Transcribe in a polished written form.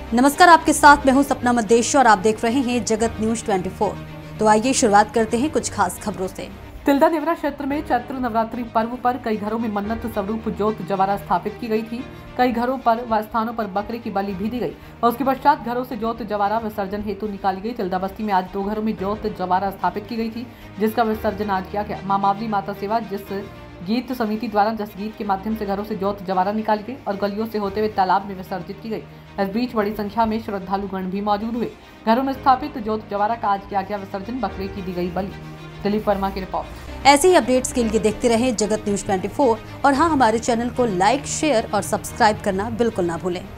नमस्कार, आपके साथ मैं हूं सपना मदेश और आप देख रहे हैं जगत न्यूज 24। तो आइए शुरुआत करते हैं कुछ खास खबरों से। तिल्दा नेवरा क्षेत्र में चैत्र नवरात्रि पर्व पर कई घरों में मन्नत स्वरूप ज्योत जवारा स्थापित की गई थी। कई घरों पर व स्थानों पर बकरे की बलि भी दी गई और उसके पश्चात घरों से ज्योत जवारा विसर्जन हेतु निकाली गई। तिल्दा बस्ती में आज 2 घरों में ज्योत जवारा स्थापित की गई थी, जिसका विसर्जन आज किया गया। मां मावली माता सेवा जिस गीत समिति द्वारा जस गीत के माध्यम से घरों से ज्योत जवारा निकाली गई और गलियों से होते हुए तालाब में विसर्जित की गई। इस बीच बड़ी संख्या में श्रद्धालुगण भी मौजूद हुए। घरों में स्थापित ज्योत जवारा का आज किया गया विसर्जन, बकरे की दी गई बलि। दिलीप वर्मा की रिपोर्ट। ऐसे ही अपडेट्स के लिए देखते रहें जगत न्यूज 24 और हाँ, हमारे चैनल को लाइक, शेयर और सब्सक्राइब करना बिल्कुल ना भूलें।